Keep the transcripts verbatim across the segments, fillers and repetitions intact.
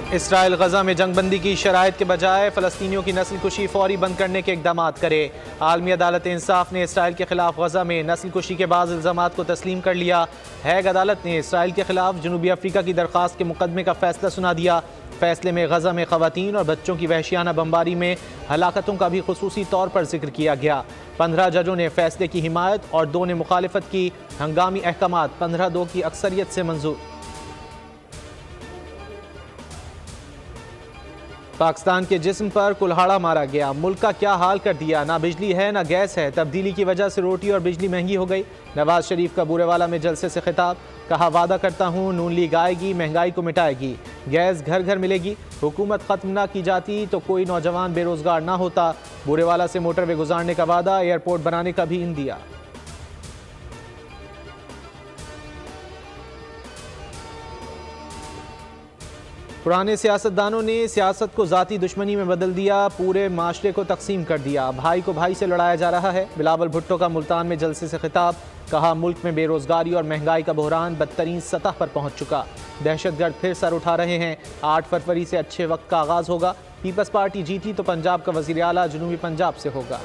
Israel गजा में जंगबंदी की शराइत के बजाय फ़लस्तीनियों की नस्ल कुशी फौरी बंद करने के इकदाम करे। आलमी अदालत इंसाफ ने इसराइल के खिलाफ गजा में नस्ल कुशी के बाद इल्ज़ामात को तस्लीम कर लिया। हैग अदालत ने इसराइल के खिलाफ जनूबी अफ्रीका की दरख्वास्त के मुकदमे का फैसला सुना दिया। फैसले में गजा में ख़वातीन और बच्चों की वहशियाना बमबारी में हलाकतों का भी खुसूसी तौर पर जिक्र किया गया। पंद्रह जजों ने फैसले की हिमायत और दो ने मुखालिफत की। हंगामी अहकामात पंद्रह दो की अक्सरियत से मंजूर। पाकिस्तान के जिस्म पर कुल्हाड़ा मारा गया, मुल्क का क्या हाल कर दिया। ना बिजली है ना गैस है, तब्दीली की वजह से रोटी और बिजली महंगी हो गई। नवाज शरीफ का बूरेवाला में जलसे से खिताब, कहा वादा करता हूँ नून लीग आएगी, महंगाई को मिटाएगी, गैस घर घर मिलेगी। हुकूमत खत्म ना की जाती तो कोई नौजवान बेरोजगार ना होता। बूरेवाला से मोटरवे गुजारने का वादा, एयरपोर्ट बनाने का भी इन दिया। पुराने सियासतदानों ने सियासत को ज़ाती दुश्मनी में बदल दिया, पूरे माशरे को तकसीम कर दिया। भाई को भाई से लड़ाया जा रहा है। बिलावल भुट्टो का मुल्तान में जलसे से खिताब, कहा मुल्क में बेरोजगारी और महंगाई का बहरान बदतरीन सतह पर पहुंच चुका। दहशतगर्द फिर सर उठा रहे हैं। आठ फरवरी से अच्छे वक्त का आगाज़ होगा। पीपल्स पार्टी जीती तो पंजाब का वज़ीर आला जनूबी पंजाब से होगा।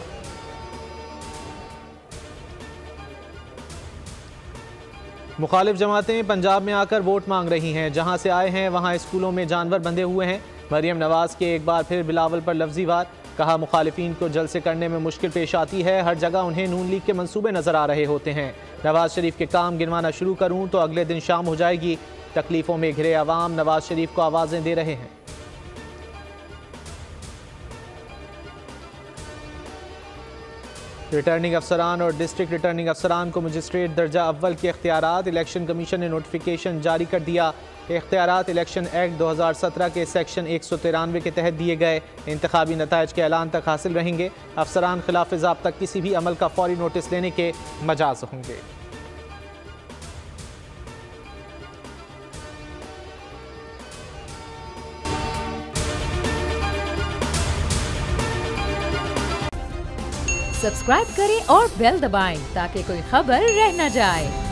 मुखालिफ जमातें पंजाब में आकर वोट मांग रही हैं। जहां से आए हैं वहां स्कूलों में जानवर बंधे हुए हैं। मरियम नवाज के एक बार फिर बिलावल पर लफ्जी वार, कहा मुखालिफिन को जलसे करने में मुश्किल पेश आती है। हर जगह उन्हें नून लीग के मंसूबे नजर आ रहे होते हैं। नवाज शरीफ के काम गिनवाना शुरू करूं तो अगले दिन शाम हो जाएगी। तकलीफों में घिरे अवाम नवाज शरीफ को आवाजें दे रहे हैं। रिटर्निंग अफसरान और डिस्ट्रिक्ट रिटर्निंग अफसरान को मजिस्ट्रेट दर्जा अव्वल के इख्तियारात इलेक्शन कमीशन ने नोटिफिकेशन जारी कर दिया। इख्तियारात इलेक्शन एक्ट दो हज़ार सत्रह के सेक्शन एक सौ तिरानवे के तहत दिए गए। इंतखाबी नताइज के ऐलान तक हासिल रहेंगे। अफसरान खिलाफ ज़ाब्ता किसी भी अमल का फौरी नोटिस लेने के मजाज होंगे। सब्सक्राइब करें और बेल दबाएं ताकि कोई खबर रह न जाए।